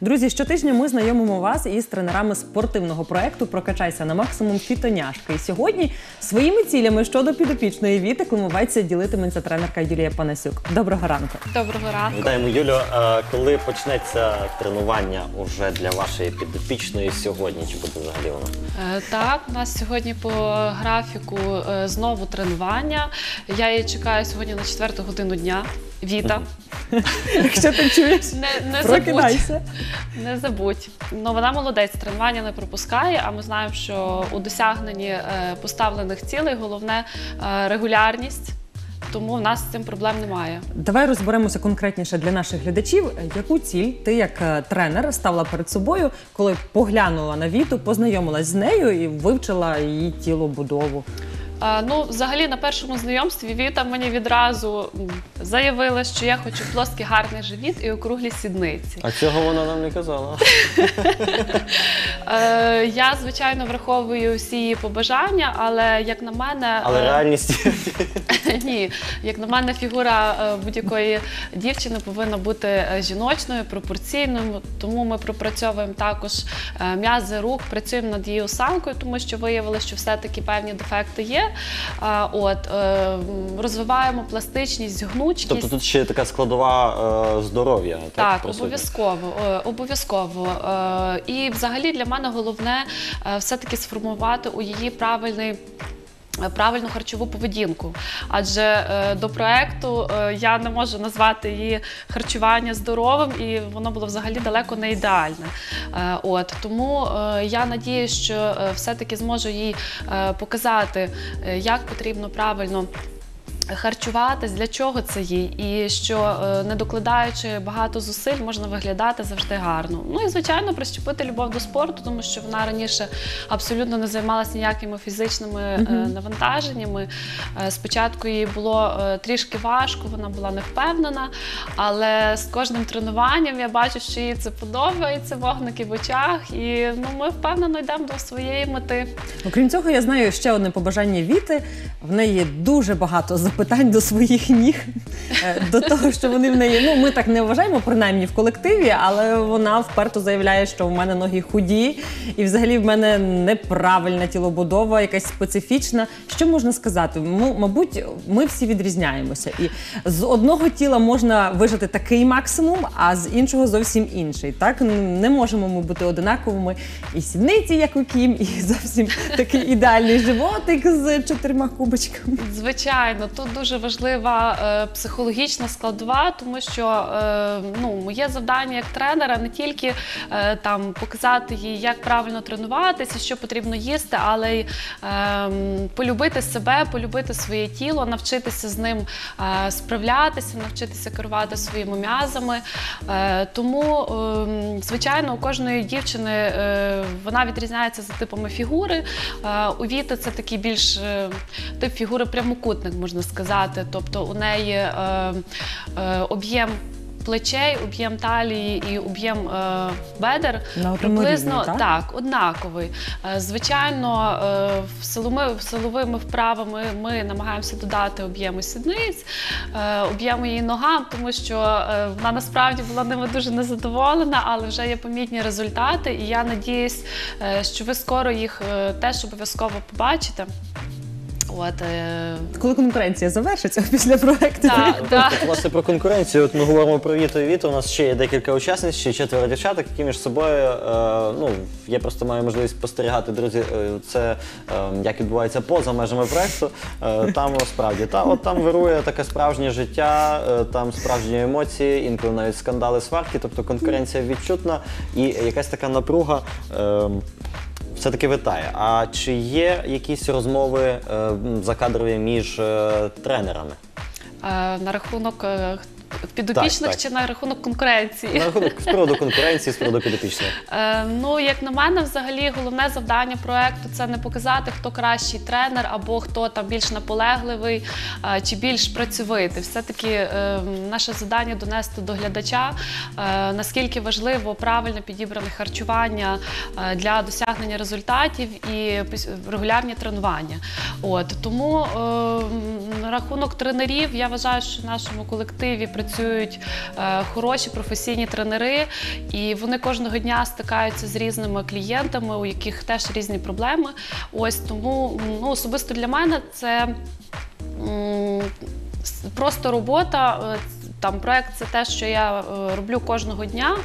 Друзі, щотижня ми знайомимо вас із тренерами спортивного проекту «Прокачайся на максимум» Фітоняшки. І сьогодні своїми цілями щодо підопічної Віти климовець ділитиметься тренерка Юлія Панасюк. Доброго ранку. Доброго ранку. Вітаємо, Юлю. Коли почнеться тренування уже для вашої підопічної сьогодні? Чи буде взагалі воно? Так, у нас сьогодні по графіку знову тренування. Я її чекаю сьогодні на 4-ту годину дня. Віта. Якщо ти чуєш, прокидайся. Не забудь. Ну, вона молодець, тренування не пропускає, а ми знаємо, що у досягненні поставлених цілей головне регулярність. Тому в нас з цим проблем немає. Давай розберемося конкретніше для наших глядачів. Яку ціль ти як тренер ставила перед собою, коли поглянула на Віту, познайомилась з нею і вивчила її тілобудову? Ну, взагалі, на першому знайомстві Віта мені відразу заявила, що я хочу плоский гарний живіт і округлі сідниці. А цього вона нам не казала. Я, звичайно, враховую всі її побажання, але, як на мене... Але реальність... Ні, як на мене, фігура будь-якої дівчини повинна бути жіночною, пропорційною, тому ми пропрацьовуємо також м'язи рук, працюємо над її осанкою, тому що виявили, що все-таки певні дефекти є. Розвиваємо пластичність, гнучкість. Тобто тут ще така складова здоров'я? Так, обов'язково. І взагалі для мене головне все-таки сформувати у її правильну харчову поведінку. Адже до проєкту я не можу назвати її харчування здоровим, і воно було взагалі далеко не ідеальне. Тому я надіюсь, що все-таки зможу їй показати, як потрібно правильно харчуватись, для чого це їй, і що, не докладаючи багато зусиль, можна виглядати завжди гарно. Ну і, звичайно, прищепити любов до спорту, тому що вона раніше абсолютно не займалася ніякими фізичними навантаженнями. Спочатку їй було трішки важко, вона була невпевнена, але з кожним тренуванням я бачу, що їй це подобається, вогники в очах, і ми впевнено йдемо до своєї мети. Окрім цього, я знаю ще одне побажання Віти. В неї дуже багато запитань до своїх ніг, до того, що вони в неї, ми так не вважаємо, принаймні в колективі, але вона вперто заявляє, що в мене ноги худі, і взагалі в мене неправильна тілобудова, якась специфічна. Що можна сказати? Мабуть, ми всі відрізняємося. І з одного тіла можна вижити такий максимум, а з іншого зовсім інший. Так? Не можемо ми бути одинаковими. І сідниці, як у Кім, і зовсім такий ідеальний животик з 4 кубочками. Звичайно, тут дуже важлива психологічна складова, тому що моє завдання як тренера не тільки показати їй, як правильно тренуватися, що потрібно їсти, але й полюбити себе, полюбити своє тіло, навчитися з ним справлятися, навчитися керувати своїми м'язами. Тому, звичайно, у кожної дівчини вона відрізняється за типами фігури. У Віти це такий більш тип фігури прямокутник, можна сказати. Тобто у неї об'єм плечей, об'єм талії і об'єм бедер приблизно однаковий. Звичайно, силовими вправами ми намагаємося додати об'єму сідниць, об'єму її ногам, тому що вона насправді була ними дуже незадоволена, але вже є помітні результати, і я надіюсь, що ви скоро їх теж обов'язково побачите. Коли конкуренція завершиться після проєкту. Власне, про конкуренцію. Ми говоримо про Віту і Віту. У нас ще є декілька учасниць, ще 4 дівчаток, які між собою, я просто маю можливість спостерігати, друзі, це як відбувається поза межами проєкту. Там справді, там вирує таке справжнє життя, там справжні емоції, інколи навіть скандали, сварки, тобто конкуренція відчутна і якась така напруга все-таки витає. А чи є якісь розмови закадрові між тренерами? На рахунок підопічних чи на рахунок конкуренції? На рахунок з приводу конкуренції, з приводу підопічних. Як на мене, взагалі, головне завдання проєкту – це не показати, хто кращий тренер, або хто там більш наполегливий, чи більш працьовитий. Все-таки наше завдання – донести до глядача, наскільки важливо правильно підібране харчування для досягнення результатів і регулярні тренування. Тому на рахунок тренерів, я вважаю, що в нашому колективі працює працюють хороші професійні тренери, і вони кожного дня стикаються з різними клієнтами, у яких теж різні проблеми. Ось тому особисто для мене це просто робота. Там проект – це те, що я роблю кожного дня.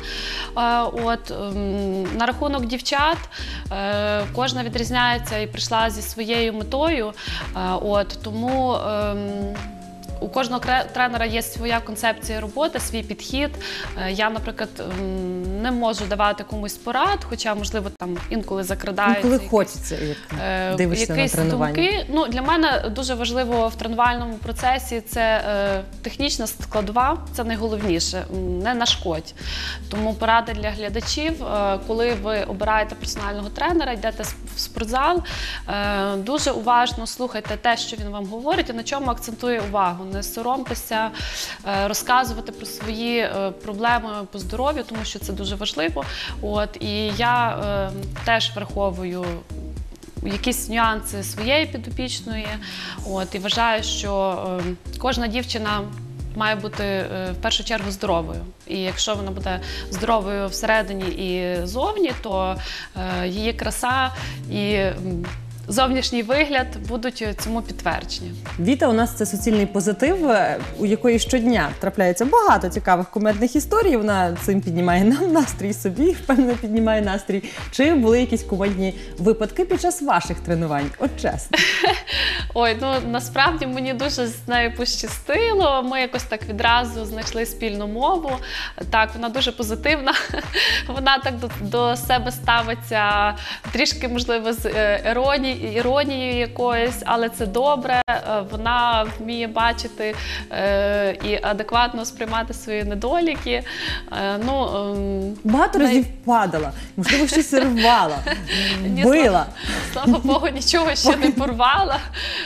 На рахунок дівчат, кожна відрізняється і прийшла зі своєю метою. Тому у кожного тренера є своя концепція роботи, свій підхід. Я, наприклад, не можу давати комусь порад, хоча, можливо, там інколи закрадаються коли хочеться, як дивишся на тренування. Думки. Для мене дуже важливо в тренувальному процесі це технічна складова, це найголовніше, не нашкодь. Тому порада для глядачів, коли ви обираєте персонального тренера, йдете в спортзал, дуже уважно слухайте те, що він вам говорить, і на чому акцентує увагу. Не соромтеся розказувати про свої проблеми по здоров'ю, тому що це дуже важливо. І я теж враховую якісь нюанси своєї підопічної. І вважаю, що кожна дівчина має бути в першу чергу здоровою. І якщо вона буде здоровою всередині і зовні, то її краса і зовнішній вигляд будуть цьому підтверджені. Віта у нас – це суцільний позитив, у якої щодня трапляється багато цікавих кумедних історій. Вона цим піднімає нам настрій, собі, впевнено, піднімає настрій. Чи були якісь кумедні випадки під час ваших тренувань? От чесно. Насправді мені дуже з нею пощастило. Ми якось так відразу знайшли спільну мову. Так, вона дуже позитивна. Вона так до себе ставиться трішки, можливо, з іронією якоюсь, але це добре. Вона вміє бачити і адекватно сприймати свої недоліки. Багато разів падала, можливо, щось рвала, била. Слава Богу, нічого ще не порвала.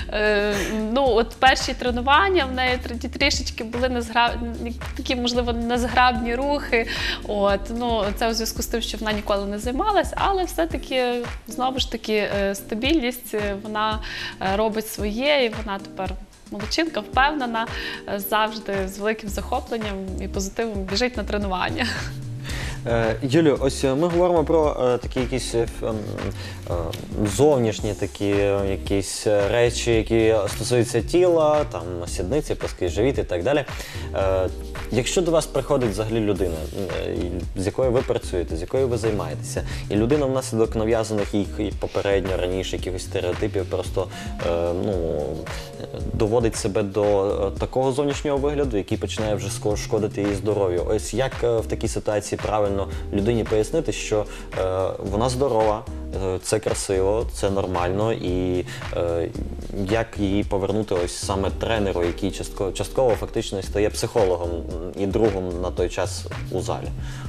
Перші тренування в неї трішечки були такі, можливо, незграбні рухи. Це у зв'язку з тим, що вона ніколи не займалась, але все-таки, знову ж таки, стабільність, вона робить своє, і вона тепер молодчинка, впевнена, завжди з великим захопленням і позитивом біжить на тренування. Юлю, ось ми говоримо про такі якісь зовнішні такі якісь речі, які стосуються тіла, там сідниці, плоский живіт і так далі. Якщо до вас приходить взагалі людина, з якою ви працюєте, з якою ви займаєтеся, і людина внаслідок нав'язаних їх і попередньо, раніше якихось стереотипів просто доводить себе до такого зовнішнього вигляду, який починає вже шкодити її здоров'ю. Ось як в такій ситуації правильно людині пояснити, що вона здорова, це красиво, це нормально, і як її повернути ось саме тренеру, який частково фактично стає психологом і другом на той час у залі?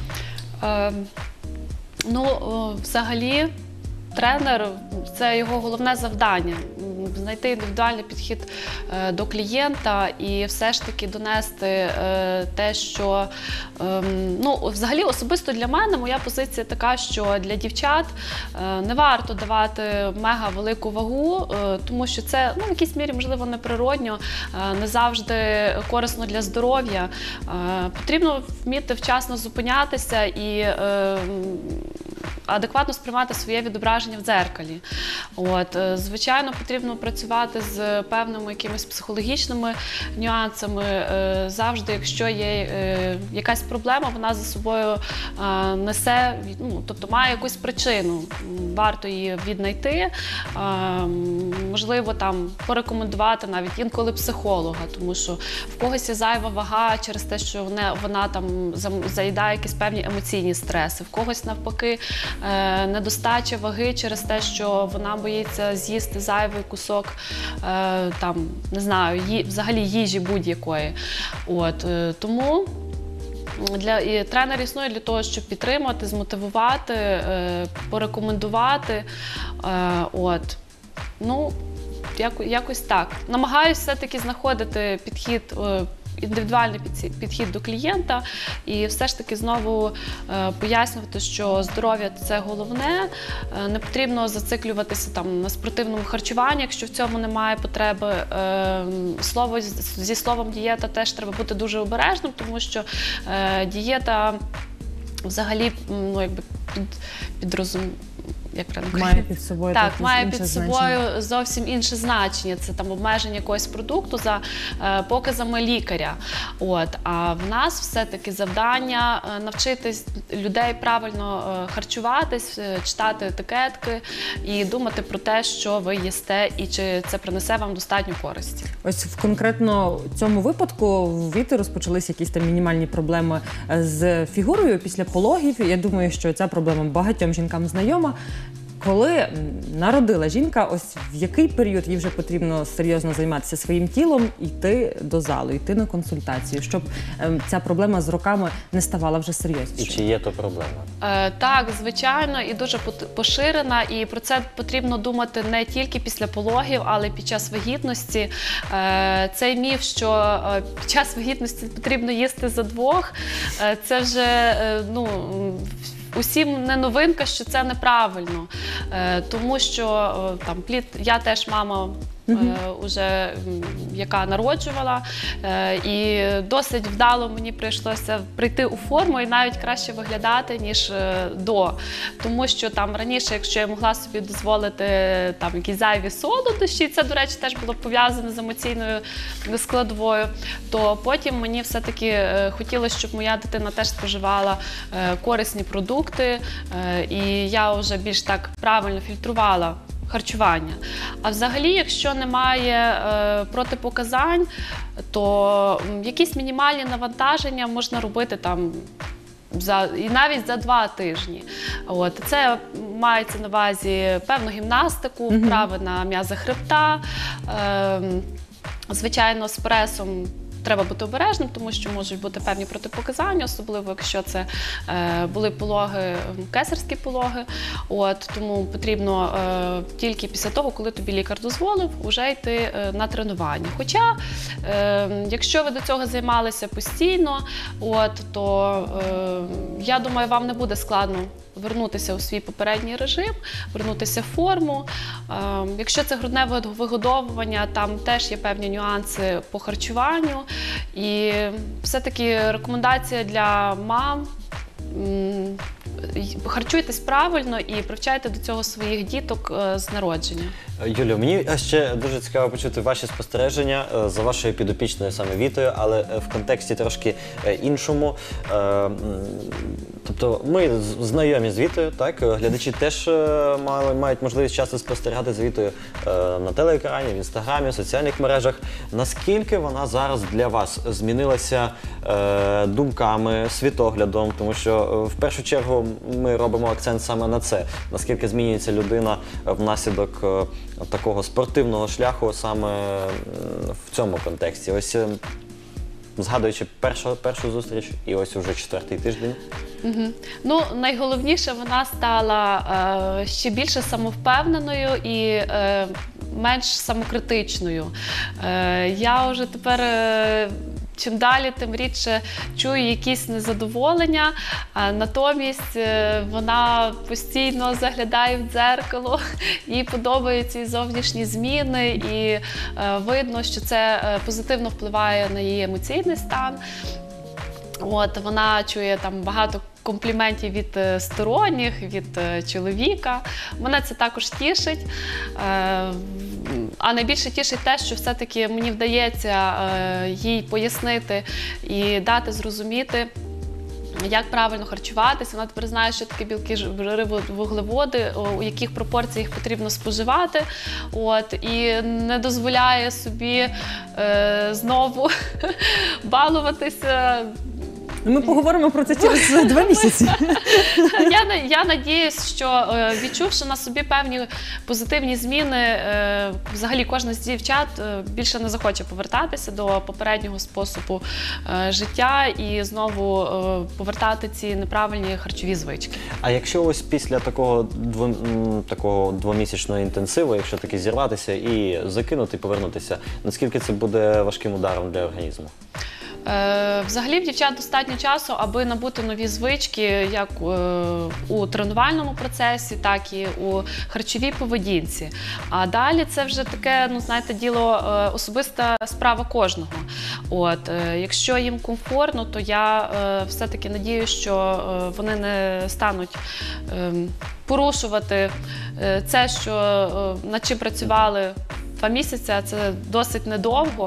Взагалі, тренер – це його головне завдання – знайти індивідуальний підхід до клієнта і все ж таки донести те, що… взагалі, особисто для мене моя позиція така, що для дівчат не варто давати мега велику вагу, тому що це, в якійсь мірі, можливо, неприродньо, не завжди корисно для здоров'я. Потрібно вміти вчасно зупинятися і адекватно сприймати своє відображення в дзеркалі. Звичайно, потрібно працювати з певними якимись психологічними нюансами. Завжди, якщо є якась проблема, вона за собою несе, тобто має якусь причину. Варто її віднайти, можливо, там порекомендувати навіть інколи психолога, тому що в когось є зайва вага через те, що вона там заїдає якісь певні емоційні стреси, в когось навпаки недостача ваги через те, що вона боїться з'їсти зайвий кусок, там, не знаю, взагалі їжі будь-якої. Тому тренер існує для того, щоб підтримати, змотивувати, порекомендувати. Якось так. Намагаюся все-таки знаходити підхід індивідуальний підхід до клієнта і все ж таки знову пояснювати, що здоров'я – це головне, не потрібно зациклюватися там на спортивному харчуванні, якщо в цьому немає потреби. Зі словом дієта теж треба бути дуже обережним, тому що дієта взагалі, ну, якби має під собою так, має під собою зовсім інше значення. Це там обмеження якогось продукту за показами лікаря. А в нас все-таки завдання навчитись людей правильно харчуватись, читати етикетки і думати про те, що ви їсте і чи це принесе вам достатньо користі. Ось в конкретно цьому випадку в Віти розпочалися якісь там мінімальні проблеми з фігурою після пологів. Я думаю, що ця проблема багатьом жінкам знайома. Коли народила жінка, ось в який період їй вже потрібно серйозно займатися своїм тілом, йти до залу, йти на консультацію, щоб ця проблема з роками не ставала вже серйознішою? І чи є то проблема? Так, звичайно, і дуже поширена, і про це потрібно думати не тільки після пологів, але й під час вагітності. Цей міф, що під час вагітності потрібно їсти за двох, це вже, ну, усім не новинка, що це неправильно, тому що там я теж мама, уже яка народжувала, і досить вдало мені прийшлося прийти у форму і навіть краще виглядати, ніж до. Тому що там раніше, якщо я могла собі дозволити там якісь зайві солодощі, це, до речі, теж було пов'язане з емоційною складовою, то потім мені все-таки хотілося, щоб моя дитина теж споживала корисні продукти, і я вже більш так правильно фільтрувала харчування. А взагалі, якщо немає протипоказань, то якісь мінімальні навантаження можна робити там і навіть за 2 тижні. Це мається на увазі певну гімнастику, вправи на м'язи хребта. Звичайно, з пресом треба бути обережним, тому що можуть бути певні протипоказання, особливо якщо це були пологи, кесарські пологи. Тому потрібно тільки після того, коли тобі лікар дозволив, вже йти на тренування. Хоча, якщо ви до цього займалися постійно, то я думаю, вам не буде складно вернутися у свій попередній режим, вернутися в форму. Якщо це грудне вигодовування, там теж є певні нюанси по харчуванню. І все-таки рекомендація для мам – харчуйтесь правильно і привчайте до цього своїх діток з народження. Юлія, мені ще дуже цікаво почути ваші спостереження за вашою підопічною саме Вітою, але в контексті трошки іншому. Тобто ми знайомі з Вітою, так? Глядачі теж мають можливість часто спостерігати за Вітою на телеекрані, в інстаграмі, в соціальних мережах. Наскільки вона зараз для вас змінилася думками, світоглядом? Тому що в першу чергу ми робимо акцент саме на це. Наскільки змінюється людина внаслідок такого спортивного шляху саме в цьому контексті. Ось згадуючи першу зустріч і ось уже 4-й тиждень. Ну, найголовніше, вона стала ще більше самовпевненою і менш самокритичною. Я вже тепер чим далі, тим рідше чую якісь незадоволення, натомість вона постійно заглядає в дзеркало, їй подобаються і зовнішні зміни, і видно, що це позитивно впливає на її емоційний стан. Вона чує там багато компліментів від сторонніх, від чоловіка. Мене це також тішить. А найбільше тішить те, що все-таки мені вдається їй пояснити і дати зрозуміти, як правильно харчуватися. Вона тепер знає, що таке білки, жири, вуглеводи, у яких пропорціях потрібно споживати. І не дозволяє собі знову балуватися. Ми поговоримо про це через 2 місяці. Я надіюсь, що відчувши на собі певні позитивні зміни, взагалі кожна з дівчат більше не захоче повертатися до попереднього способу життя і знову повертати ці неправильні харчові звички. А якщо ось після такого 2-місячного інтенсиву, якщо таки зірватися і закинути, повернутися, наскільки це буде важким ударом для організму? Взагалі в дівчат достатньо часу, аби набути нові звички, як у тренувальному процесі, так і у харчовій поведінці. А далі це вже таке, ну знаєте, діло особиста справа кожного. Якщо їм комфортно, то я все-таки надію, що вони не стануть порушувати це, що над чим працювали 2 місяці, а це досить недовго.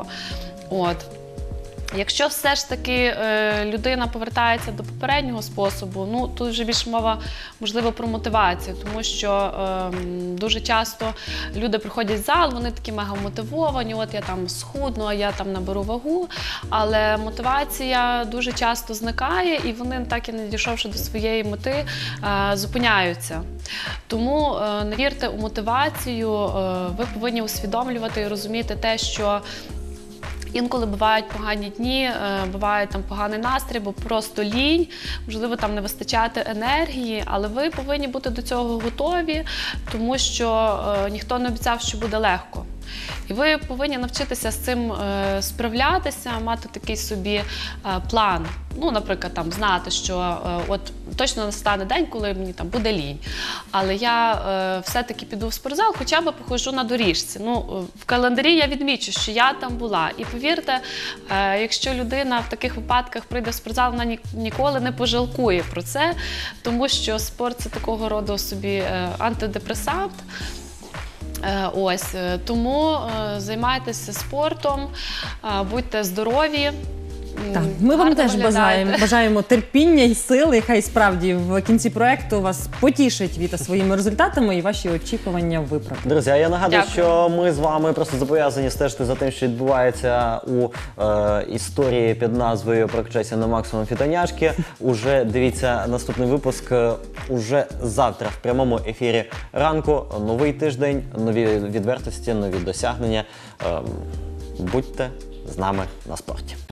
Якщо все ж таки людина повертається до попереднього способу, ну тут вже більше мова, можливо, про мотивацію, тому що дуже часто люди приходять в зал, вони такі мега мотивовані, от я там схудну, а я там наберу вагу, але мотивація дуже часто зникає і вони, так і не дійшовши до своєї мети, зупиняються. Тому не вірте у мотивацію, ви повинні усвідомлювати і розуміти те, що інколи бувають погані дні, буває там поганий настрій, бо просто лінь, можливо, там не вистачати енергії, але ви повинні бути до цього готові, тому що ніхто не обіцяв, що буде легко. І ви повинні навчитися з цим справлятися, мати такий собі план. Ну, наприклад, там, знати, що от точно настане день, коли мені там буде лінь. Але я все-таки піду в спортзал, хоча б походжу на доріжці. Ну, в календарі я відмічу, що я там була. І повірте, якщо людина в таких випадках прийде в спортзал, вона ніколи не пожалкує про це, тому що спорт – це такого роду собі антидепресант. Тому займайтеся спортом, будьте здорові. Так, ми вам теж бажаємо терпіння і сили, і хай справді в кінці проєкту вас потішить Віта своїми результатами і ваші очікування виправдані. Друзі, а я нагадую, Дякую. що ми з вами просто зобов'язані стежити за тим, що відбувається у історії під назвою «Прокачайся на максимум фітоняшки». Уже дивіться наступний випуск уже завтра в прямому ефірі ранку. Новий тиждень, нові відвертості, нові досягнення. Будьте з нами на спорті.